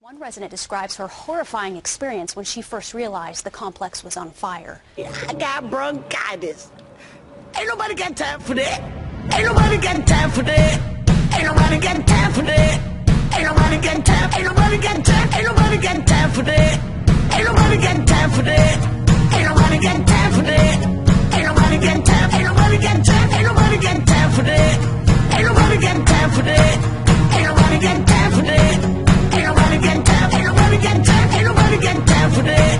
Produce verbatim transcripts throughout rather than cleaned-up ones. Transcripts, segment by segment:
One resident describes her horrifying experience when she first realized the complex was on fire. I got bronchitis. Ain't nobody got time for that. Ain't nobody got time for that. Ain't nobody got time for that. Ain't nobody got time. Ain't nobody got time. Ain't nobody got time for that. Ain't nobody got time for that. Ain't nobody got time for that. Ain't nobody got time. Ain't nobody got time. Ain't nobody got time for that. Ain't nobody got time for that. Ain't nobody got time for that. Ain't nobody got time. Ain't nobody got time. Ain't nobody got time for that.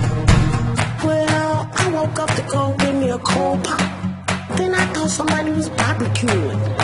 Well, I woke up to go give me a cold pop. Then I thought somebody was barbecuing.